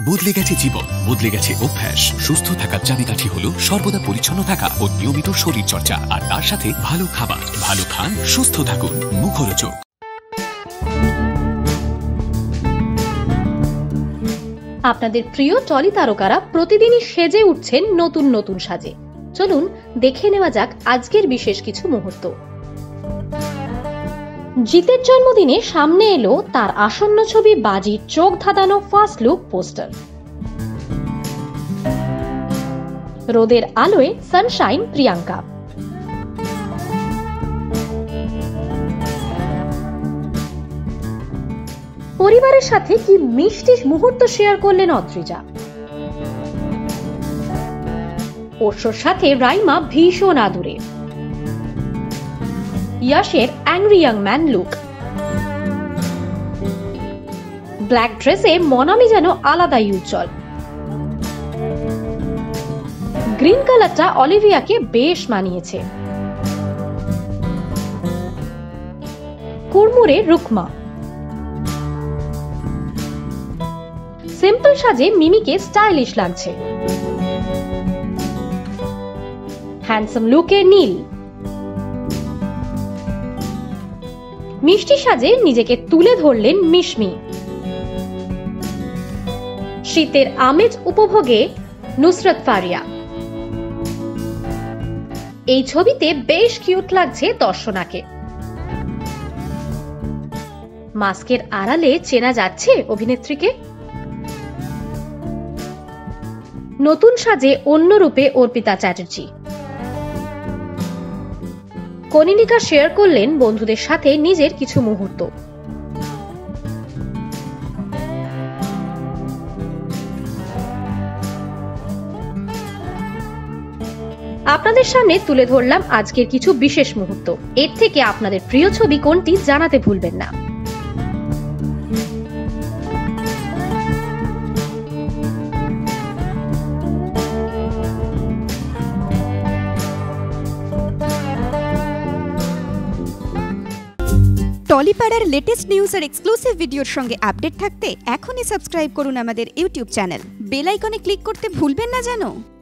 বদলে গেছে জীবন, বদলে গেছে অভ্যাস। সুস্থ থাকার চাবিকাঠি হলো সর্বদা পরিচ্ছন্ন থাকা ও নিয়মিত শরীর চর্চা, আর তার সাথে ভালো খাবার। ভালো খান, সুস্থ থাকুন। মুখরোচক। আপনাদের প্রিয় টলি তারকারা প্রতিদিনই সেজে উঠছেন নতুন নতুন সাজে। চলুন দেখে নেওয়া যাক আজকের বিশেষ কিছু মুহূর্ত। জিতের জন্মদিনে সামনে এলো তার আসন্ন ছবি বাজির চোখ ধাঁধানো ফার্স্ট লুক পোস্টার। রোদের আলোয় সানশাইন প্রিয়াঙ্কা। পরিবারের সাথে কি মিষ্টি মুহূর্ত শেয়ার করলেন অদ্রিজা। ওরসোর সাথে রাইমা ভীষণ আদুরে। ইয়াশের angry young man look. Black ড্রেসে মনামি যেন আলাদাই উজ্জ্বল। গ্রিন কালারটা অলিভিয়াকে বেশ মানিয়েছে। কুড়মুড়ে রুকমা। সিম্পল সাজে মিমিকে স্টাইলিশ লাগছে। হ্যান্ডসাম লুকে নীল। মিষ্টি সাজে নিজেকে তুলে ধরলেন মিশমি। শীতের আমেজ উপভোগে নুসরত ফারিয়া। এই ছবিতে বেশ কিউট লাগছে দর্শনাকে। মাস্কের আড়ালে চেনা যাচ্ছে অভিনেত্রীকে। নতুন সাজে অন্য রূপে অর্পিতা চ্যাটার্জি। কনিনিকা শেয়ার করলেন বন্ধুদের সাথে নিজের কিছু মুহূর্ত। আপনাদের সামনে তুলে ধরলাম আজকের কিছু বিশেষ মুহূর্ত। এর থেকে আপনাদের প্রিয় ছবি কোনটি জানাতে ভুলবেন না। টলিপাড়ার লেটেস্ট নিউজ আর এক্সক্লুসিভ ভিডিওর সঙ্গে আপডেট থাকতে এখনই সাবস্ক্রাইব করুন আমাদের ইউটিউব চ্যানেল। বেল আইকনে ক্লিক করতে ভুলবেন না যেন।